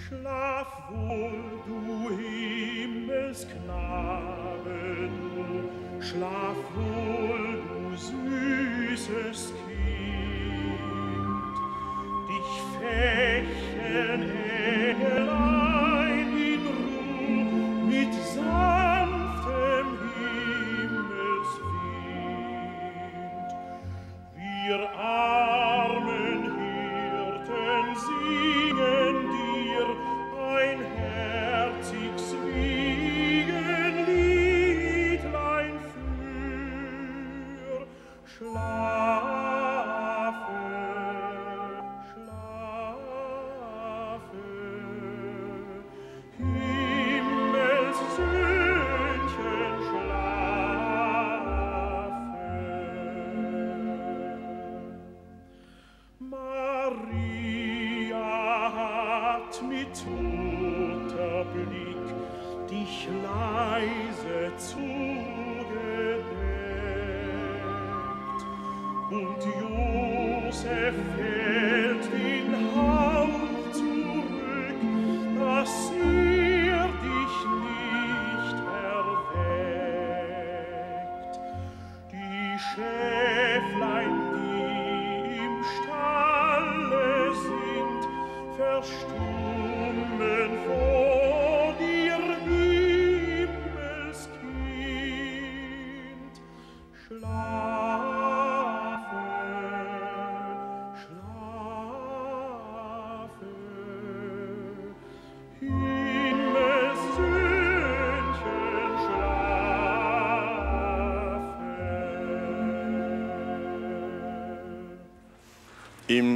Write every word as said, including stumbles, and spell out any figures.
Schlaf wohl, du Himmelsknabe, du, schlaf wohl, du süßes Kind. Dich fächen Engelein in Ruh mit sanftem Himmelswind. Wir armen Hirten singen dir ein herziges Wiegenliedlein für. Schlafe, schlafe, Himmelssöhnchen, schlafe. Maria hat mit Mutterblick dich leise zugedeckt, und Josef fällt in Haut zurück, dass er dich nicht erweckt. Die Schäflein, die im Stalle sind, verstummen vor dir, Himmelskind. Schlafe, schlafe, Himmelssöhnchen, schlafe. Im